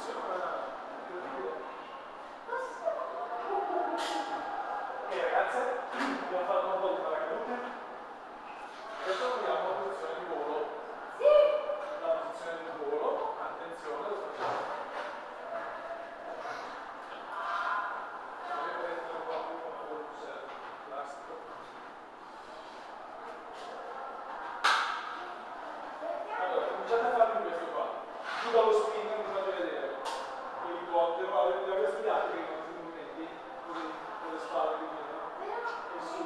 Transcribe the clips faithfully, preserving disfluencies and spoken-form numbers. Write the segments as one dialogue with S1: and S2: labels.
S1: Ok ragazze, abbiamo fatto un po' di paracadute. Adesso vogliamo la posizione di volo. Sì! La posizione di volo, attenzione, lo facciamo. Deve essere un po' più forse plastico. Allora, cominciate a farmi questo qua. Giù dallo spinner mi fate vedere. L'elicottero, allora, li avete studiati prima, questi movimenti, così, con le spalle di via. E su.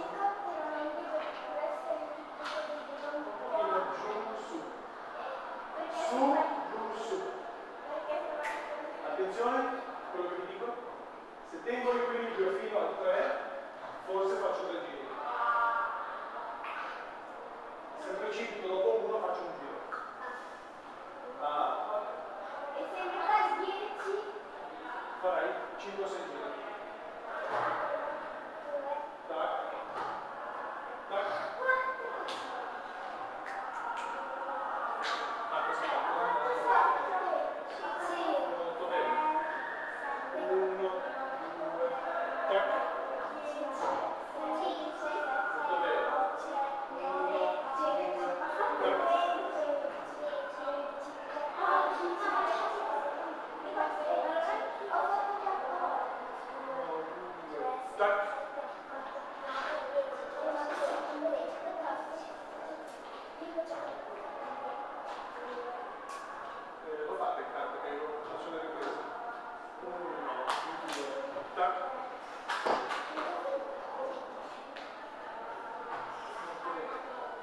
S1: Un pochino giù, su. Su, giù, su. Attenzione, quello che vi dico. Se tengo l'equilibrio fino al tre, forse faccio tre giri. Se precipito dopo uno, faccio un giro. Ah,
S2: E se ne fai dieci?
S1: farai cinque o sei giri. Tac. Tac. Ah, questo è molto bene. Uno, due, tac. Molto bene. Uno, due, tac. Tac. Eh, lo fate in carta che io faccio le riprese. Uno, due, tac. Molto bene.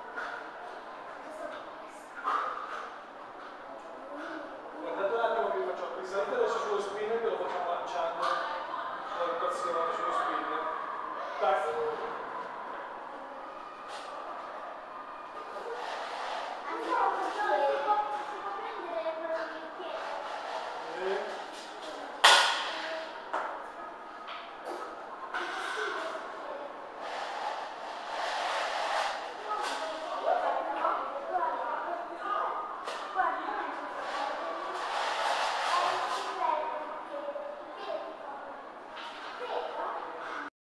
S1: Guardate un attimo che vi faccio, risalite adesso sullo spinner che lo facciamo lanciando la rotazione sullo spinner. Tac.